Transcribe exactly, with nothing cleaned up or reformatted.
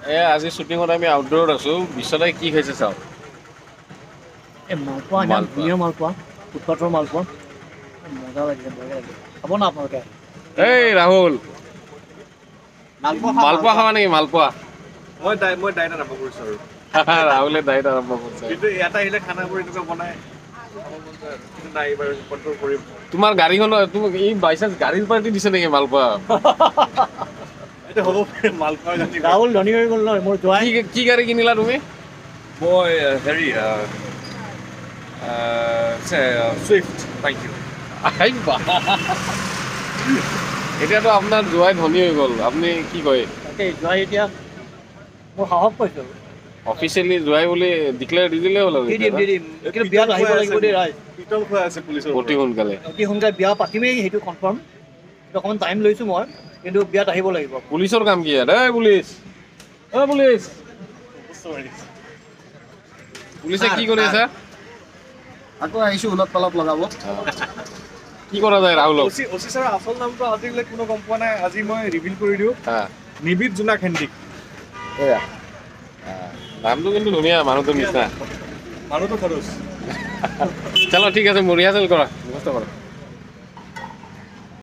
এ আজি শ্বুটিঙত আমি আউটডোৰত আছো বিশ্বনাথ কি খাইছে চাও এই মালপোৱা ইমান ধুনীয়া মালপোৱা ফুটপাথৰ মালপোৱা মজা লাগিছে বঢ়িয়া লাগিছে খাব না আপোনালোকে এই ৰাহুল মালপোৱা খাবা নেকি মালপোৱা মই দাই মই দাইত আৰম্ভ কৰিছো আৰু ৰাহুলে দাইত আৰম্ভ কৰিছে কিন্তু ইয়াত আহিলে খানাবোৰ এনেকুৱা বনাই নাই এবাৰ কন্ট্ৰল কৰিম তোমাৰ গাড়ীখন তুমি এই বাইচান্স গাড়ীৰ পাৰ্টি দিছে নেকি মালপোৱা এটা হ'ব মালপোৱা জানি ৰাহুল ধনী হৈ গ'ল নহয় মোৰ জোৱাই কি কি গাড়ী কিনিলা তুমি মই হেৰি সুইফট থ্যাংক ইউ আহিবা এতিয়াতো আপোনাৰ জোৱাই ধনী হৈ গ'ল আপুনি কি কয় তাকে জোৱাই এতিয়া মোৰ সাহস পাইছো অফিচিয়েলি জোৱাই বুলি ডিক্লেয়াৰ দি দিলে হ'ল আৰু দি দিম দি দিম কিন্তু বিয়াত আহিব লাগিব দেই ৰাইজ পিতল খোৱা আছে পুলিচৰ অতি সোনকালে অতি সোনকালে বিয়া পাতিমেই সেইটো কনফাৰ্ম অকণমান টাইম লৈছোঁ মই কিন্তু বিয়াত আহিব লাগিব পুলিচৰ কাম কি ইয়াত এই পুলিচ অ পুলিচ পুলিচে কি কৰি আছে আকৌ আহিছো উলট পালট লগাব কি কৰা যায় ৰাহুলক ওচি ওচি ছাৰ আচল নামটো আজিলৈ কোনো গম পোৱা নাই আজি মই ৰিভিল কৰি দিওঁ নিবিদ জোনাক হেণ্ডিক এয়া নামটো কিন্তু ধুনীয়া মানুহটো নিচিনা মানুহটো খৰচ চলো ঠিক আছে মোৰ ৰিহাৰ্চেল কৰা মুখস্থ কৰা